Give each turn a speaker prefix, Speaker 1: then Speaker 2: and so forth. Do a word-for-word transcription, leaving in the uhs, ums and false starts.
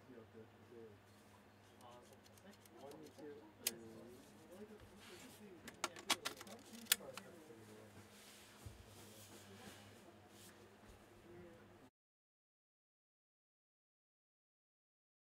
Speaker 1: やってやって、
Speaker 2: ああ、そうですね。
Speaker 1: 毎日、えー、割とずっと